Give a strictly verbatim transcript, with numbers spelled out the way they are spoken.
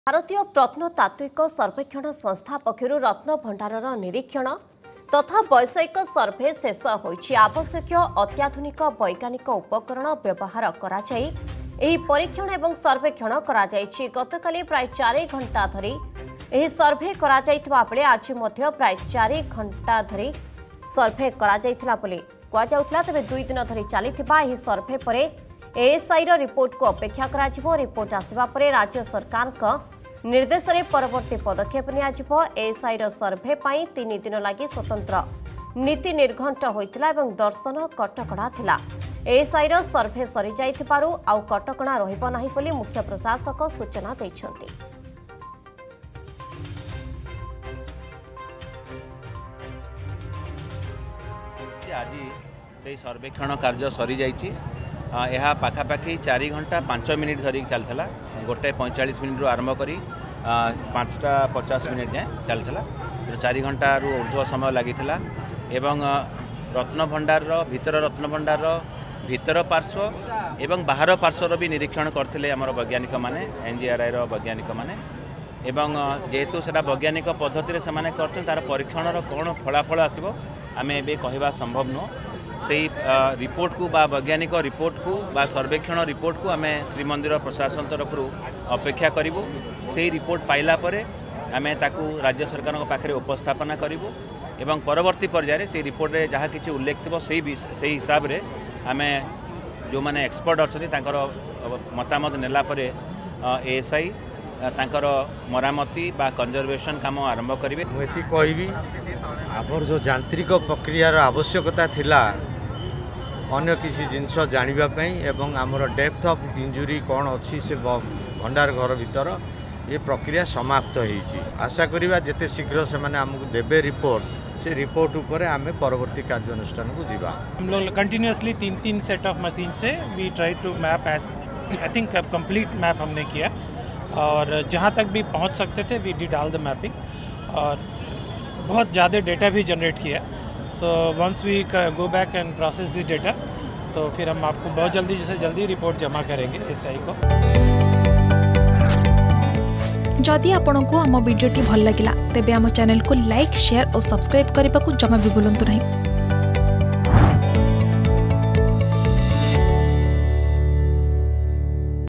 भारतीय प्रत्नतात्विक सर्वेक्षण संस्था पक्षर रत्न भंडारर निरीक्षण तथा वैषयिक सर्भे शेष होइछि। आवश्यक अत्याधुनिक वैज्ञानिक उपकरण व्यवहार करा जाई एही परीक्षण एवं सर्वेक्षण करा जाइछि। गतकाली प्राय चार घंटा धरी एही सर्भे करा जाइतबा बेले आज मध्य प्राय चार घंटा धरी सर्भे करा जाइतला बोली कुआ जाउतला। तबे दुई दिन धरी चलीथिबा एही सर्भे परे एएसआई रो रिपोर्ट को अपेक्षा करा जिवो। रिपोर्ट आसिबा परे राज्य सरकार का निर्देश रे परवर्ती पदक्षेप नियाजिबो। एएसआई रो सर्भे पई तीन दिन लागि स्वतंत्र नीति निर्घंट होइतिला एवं दर्शन कटकड़ा थिला। एएसआई रो सर्भे सरी जाइथिबारु आउ कटकड़ा रहिबो नाही बोली मुख्य प्रशासक सूचना दैछन्ति। आज से सर्वेक्षण कार्य सरी जाइछि। यह पाखापाखि चार घंटा पांच मिनिट धरिक चलता। गोटे पैंचाश मिनिट आरंभ करी पाँचटा पचास मिनिट जाए चलता। चार घंटा रु ऊर्ध्व समय लगी एवं रत्न भंडार भीतर रत्न भंडार भीतर पार्श्व एवं बाहर पार्श्वर भी निरीक्षण करते आम वैज्ञानिक माने एनजीआरआई वैज्ञानिक माने एवं जेहेतु से वैज्ञानिक पद्धति से कर तार परीक्षण कौन फलाफल आसो आम ए कहवा संभव नुह। से रिपोर्ट को बा वैज्ञानिक रिपोर्ट को बा सर्वेक्षण रिपोर्ट को आम श्रीमंदिर प्रशासन तरफ अपेक्षा करूँ। से रिपोर्ट पाइला परे आम ताकू राज्य सरकार पाखे उपस्थापना करूँ एवं परवर्ती पर्यायर से रिपोर्ट रे जहाँ किसी उल्लेख थी से हिसाब से आम जो मैंने एक्सपर्ट अच्छा मतामत नेला परे एएसआई तांकर मरामती बा कंजर्वेशन काम आरंभ करेंगे। मुझे कहबी आमर जो यांत्रिक प्रक्रियार आवश्यकता थिला अन्य किसी जिनस जानापी एवं आमर डेप्थ ऑफ इंजुरी कौन अच्छी से भंडार घर भीतर ये प्रक्रिया समाप्त होईची। आशा करिबा जेते शीघ्र से माने हमकु देबे रिपोर्ट से रिपोर्ट ऊपर आमे परवर्ती कार्यानुष्ठान को जीवा। हम लोग कंटिन्यूअसली तीन तीन सेट ऑफ मशीन से we try to map as I think complete map हमने किया और जहाँ तक भी पहुँच सकते थे we did all the mapping और बहुत ज़्यादा डेटा भी जनरेट किया। So once we go back and process this data तो फिर हम आपको बहुत जल्दी से जल्दी रिपोर्ट जमा करेंगे एएसआई को। जदि आपंक आम भिडी भल लगा तेब आम चैनल को लाइक शेयर और सब्सक्राइब करने को जमा भी भूलु नहीं।